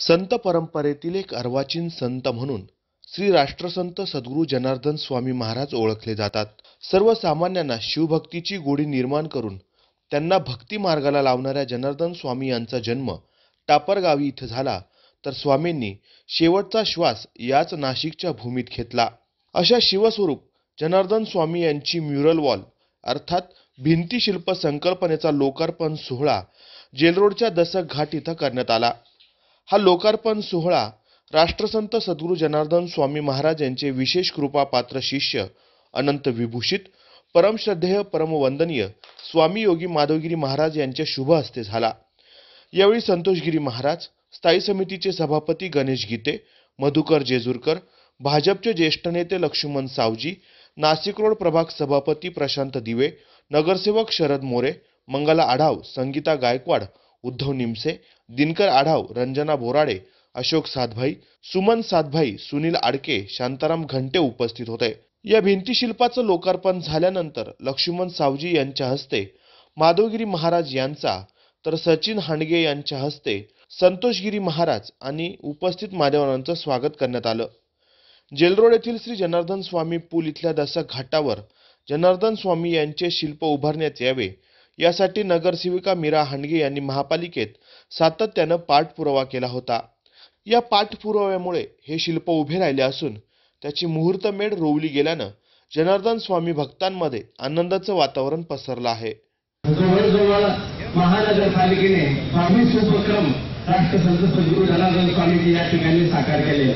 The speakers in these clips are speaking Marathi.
संत परंपरेतील एक अर्वाचीन संत म्हणून श्री राष्ट्रसंत सद्गुरू जनार्दन स्वामी महाराज ओळखले जातात। सर्वसामान्यांना शिवभक्तीची गोडी निर्माण करून त्यांना भक्ती मार्गाला लावणाऱ्या जनार्दन स्वामी यांचा जन्म टापरगावी इथे झाला, तर स्वामींनी शेवटचा श्वास याच नाशिकच्या भूमीत घेतला। अशा शिवस्वरूप जनार्दन स्वामी यांची म्युरल वॉल अर्थात भिंतीशिल्प संकल्पनेचा लोकार्पण सोहळा जेलरोडच्या दसक घाट इथं करण्यात आला। हा लोकार्पण सोहळा राष्ट्रसंत सद्गुरू जनार्दन स्वामी महाराज यांचे विशेष कृपापात्र शिष्य अनंत विभूषित परमश्रद्धेय परमवंदनीय स्वामी योगी माधवगिरी महाराज यांच्या शुभ हस्ते झाला। यावेळी संतोषगिरी महाराज, स्थायी समितीचे सभापती गणेश गीते, मधुकर जेजुरकर, भाजपचे ज्येष्ठ नेते लक्ष्मण सावजी, नाशिक रोड प्रभाग सभापती प्रशांत दिवे, नगरसेवक शरद मोरे, मंगला आढाव, संगीता गायकवाड, उद्धव निमसे, दिनकर आढाव, रंजना बोराडे, अशोक सातभाई, सुमन सातभाई, सुनील आडके, शांताराम घंटे उपस्थित होते। या भिंतीशिल्पाचं लोकार्पण झाल्यानंतर लक्ष्मण सावजी यांच्या हस्ते माधवगिरी महाराज यांचा, तर सचिन हांडगे यांच्या हस्ते संतोषगिरी महाराज आणि उपस्थित मान्यवरांचं स्वागत करण्यात आलं। जेलरोड येथील श्री जनार्दन स्वामी पूल इथल्या दसक घाटावर जनार्दन स्वामी यांचे शिल्प उभारण्यात यावे यासाठी नगरसेविका मीरा हांडगे यांनी महापालिकेत सातत्यानं पाठपुरावा केला होता। या पाठपुराव्यामुळे हे शिल्प उभे राहिले असून त्याची मुहूर्तमेढ रोवली गेल्यानं जनार्दन स्वामी भक्तांमध्ये आनंदाचं वातावरण पसरलं आहे। जवळजवळ महानगरपालिकेने 22 उपक्रम राष्ट्रसंत सद्गुरू जनार्दन स्वामीजी या ठिकाणी साकार केले।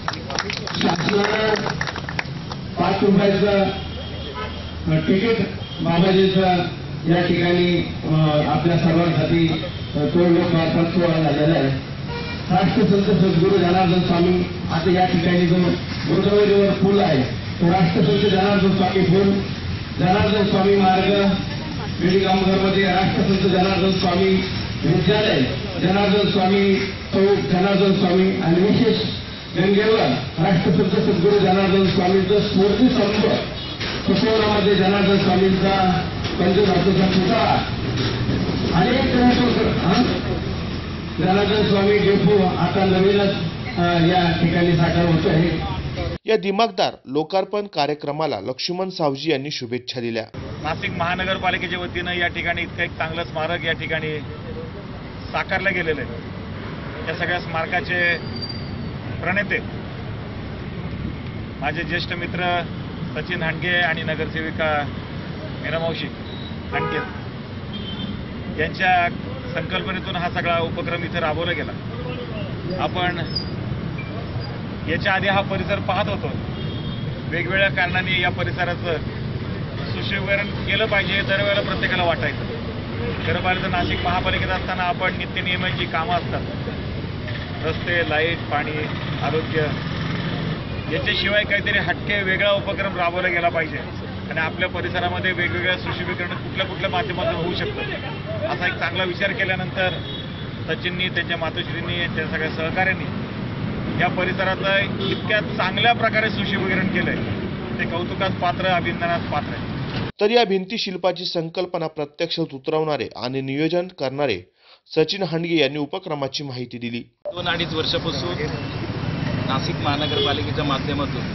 शासनानं 5 रुपयाचं तिकीट बाबाजीचं या ठिकाणी आपल्या सर्वांसाठी तो लोकार्पण सोहळा झालेला आहे। राष्ट्रसंत सद्गुरू जनार्दन स्वामी आता या ठिकाणी जो गोदावरीवर पूल आहे तो राष्ट्रसंत जनार्दन स्वामी पूल, जनार्दन स्वामी मार्ग, मध्ये राष्ट्रसंत जनार्दन स्वामी विद्यालय, जनार्दन स्वामी चौक, जनार्दन स्वामी आणि विशेष गंगेवर राष्ट्रसंत सद्गुरू जनार्दन स्वामींचं स्मृती स्तंभ, कुशोरामध्ये जनार्दन स्वामींचा पंचधातूचा पुतळा, अनेक जनार्दन स्वामी डेपो आता नवीनच या ठिकाणी साकार होत आहे। या दिमागदार लोकार्पण कार्यक्रमाला लक्ष्मण सावजी यांनी शुभेच्छा दिल्या। नाशिक महानगरपालिकेच्या वतीनं या ठिकाणी इतकं एक चांगलं स्मारक या ठिकाणी साकारलं गेलेलं आहे। या सगळ्या स्मारकाचे प्रणेते माझे ज्येष्ठ मित्र सचिन हांडगे आणि नगरसेविका मीरा मावशी हांडगे यांच्या संकल्पनेतून हा सगळा उपक्रम इथे राबवला गेला। आपण याच्या आधी हा परिसर पाहत होतो, वेगवेगळ्या कारणांनी या परिसराचं सुशोभीकरण केलं पाहिजे दरवेळेला प्रत्येकाला वाटायचं। खरं पाहिलं तर नाशिक महापालिकेत असताना आपण नित्यनियमांची कामं असतात, रस्ते, लाईट, पाणी, आरोग्य याच्याशिवाय काहीतरी हटके वेगळा उपक्रम राबवला गेला पाहिजे आणि आपल्या परिसरामध्ये वेगवेगळ्या सुशोभीकरण कुठल्या माध्यमातून होऊ शकतं असा एक चांगला विचार केल्यानंतर सचिननी, त्यांच्या मातोश्रींनी, त्यांच्या सगळ्या सहकाऱ्यांनी या परिसराचं इतक्या चांगल्या प्रकारे सुशोभीकरण केलंय, ते कौतुकास पात्र, अभिनंदनास पात्र आहे। तर या भिंती शिल्पाची संकल्पना प्रत्यक्षात उतरवणारे आणि नियोजन करणारे सचिन हांडगे यांनी उपक्रमाची माहिती दिली। 2-2.5 वर्षापासून नाशिक महानगरपालिकेच्या माध्यमातून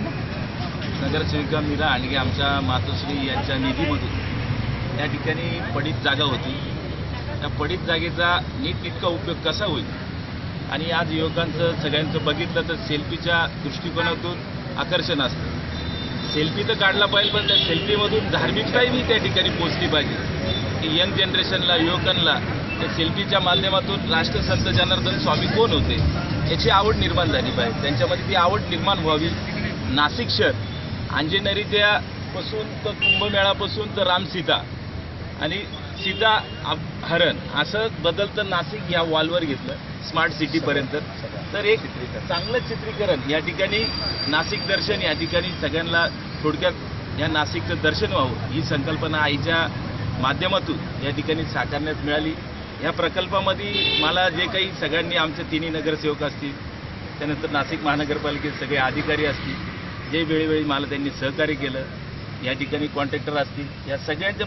नगरसेविका मीरा हांडगे आमच्या मातोश्री यांच्या निधीमधून या ठिकाणी पडीत जागा होती। त्या पडीत जागेचा नीटनेटका उपयोग कसा होईल आणि आज युवकांचं सगळ्यांचं बघितलं तर सेल्फीच्या दृष्टिकोनातून आकर्षण असतं। सेल्फी तर काढला पाहिजे, पण त्या सेल्फीमधून धार्मिकताही त्या ठिकाणी पोचली पाहिजे की यंग जनरेशनला, युवकांना त्या सेल्फीच्या माध्यमातून राष्ट्रसंत जनार्दन स्वामी कोण होते याची आवड निर्माण झाली पाहिजे, त्यांच्यामध्ये ती आवड निर्माण व्हावी। नाशिक शहर अंजनेरीपासून तर कुंभमेळापासून तर रामसीता आणि सीता हरण असं बदलतं नाशिक या वॉलवर घेतलं स्मार्ट सिटीपर्यंत। तर एक चांगलं चित्रीकरण या ठिकाणी नाशिक दर्शन या ठिकाणी सगळ्यांना थोडक्यात या नाशिकचं दर्शन व्हावं ही संकल्पना आईच्या माध्यमातून या ठिकाणी साकारण्यात मिळाली। या प्रकल्पामध्ये मला जे काही सगळ्यांनी आमचे तिन्ही नगरसेवक असतील, त्यानंतर नाशिक महानगरपालिकेचे सगळे अधिकारी असतील, जे वेळोवेळी मला त्यांनी सहकार्य केलं, या ठिकाणी कॉन्ट्रॅक्टर असतील, या सगळ्यांच्या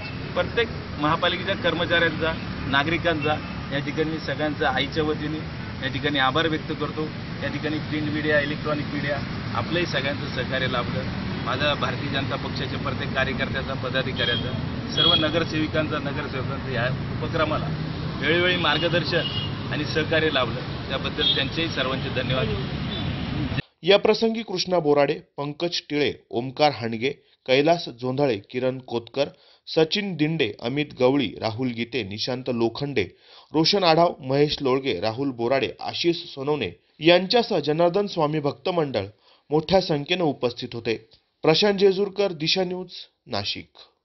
प्रत्येक महापालिकेच्या कर्मचाऱ्यांचा, नागरिकांचा या ठिकाणी सगळ्यांचा आईच्या वतीने या ठिकाणी आभार व्यक्त करतो. या ठिकाणी प्रिंट मीडिया, इलेक्ट्रॉनिक मीडिया आपलंही सगळ्यांचं सहकार्य लाभलं. माझा भारतीय जनता पक्षाच्या प्रत्येक कार्यकर्त्याचा, पदाधिकाऱ्याचा, सर्व नगरसेवकांचं या उपक्रमाला वेळोवेळी मार्गदर्शन आणि सहकार्य लाभलं. त्याबद्दल त्यांचेही सर्वांचे धन्यवाद. या प्रसंगी कृष्णा बोराडे, पंकज टिळे, ओमकार हांडगे, कैलास जोंधळे, किरण कोतकर, सचिन दिंडे, अमित गवळी, राहुल गीते, निशांत लोखंडे, रोशन आढाव, महेश लोळगे, राहुल बोराडे, आशिष सोनवणे यांच्यासह जनार्दन स्वामी भक्त मंडळ मोठ्या संख्येने उपस्थित होते. प्रशांत जेजुरकर, दिशा न्यूज, नाशिक.